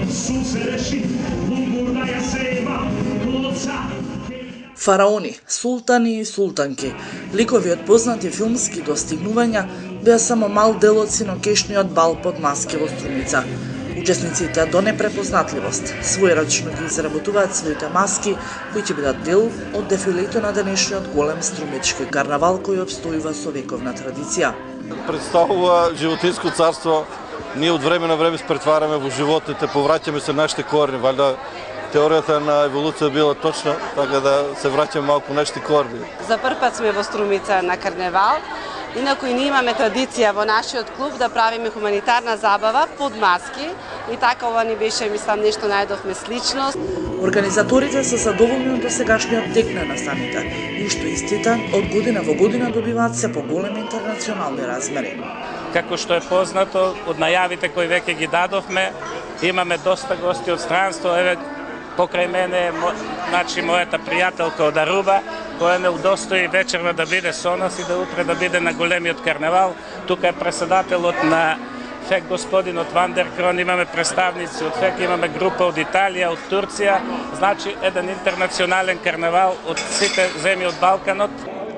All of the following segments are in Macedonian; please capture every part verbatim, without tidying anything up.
Фараони, султани и султанки, ликови од познати филмски достигнувања, беа само мал дел од синокешниот бал под маски во Струмица. Учесниците до непрепознатливост својрачно ги изработуваат своите маски, кои ќе бидат дел од дефилето на денешниот голем струмички карнавал кој обстојува со вековна традиција. Представува животинско царство. Ние од време на време се претвараме во животните, повраќаме се нашите корени. Валјда теоријата на еволуција била точна, така да се враќаме малку нашите корени. За прв пат сме во Струмица на карневал. Инаку и ние имаме традиција во нашиот клуб да правиме хуманитарна забава под маски и така ова ни беше, мислам, нешто најдовме слично. Организаторите се задоволни од досегашниот тек на настаните и што истите од година во година добиваат се поголеми интернационални размери. Како што е познато од најавите кои веќе ги дадовме, имаме доста гости од странство. Еве покрај мене, значи мојата пријателка од Аруба, која не удостои вечерва да биде со нас и да утре да биде на големиот карневал. Тука е председателот на ФЕК господинот Вандеркрон, имаме представници од ФЕК, имаме група од Италија, од Турција, значи еден интернационален карневал од сите земји од Балканот.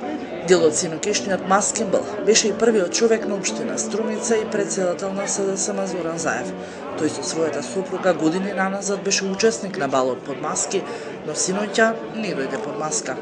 Дел од синокешниот маскенбал беше и првиот човек на општина Струмица и председател на СДСМ Зоран Заев. Тој со својата сопруга години наназад беше учесник на балот под маски, но синоќа не дојде под маска.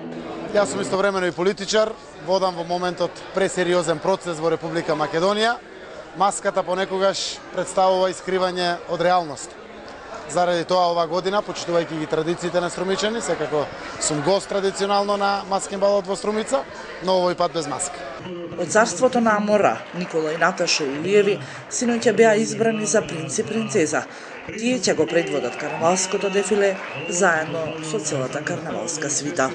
Јас сум истовремено и политичар, водам во моментот пресериозен процес во Република Македонија. Маската понекогаш представува искривање од реалност. Заради тоа ова година, почитувајќи ги традициите на струмичани, секако сум гост традиционално на маскенбалот во Струмица, но овој пат без маска. Од царството на Амора, Никола и Наташа Илиеви, синоќа беа избрани за принц и принцеза. Тие ќе го предводат карнавалското дефиле заедно со целата карнавалска свита.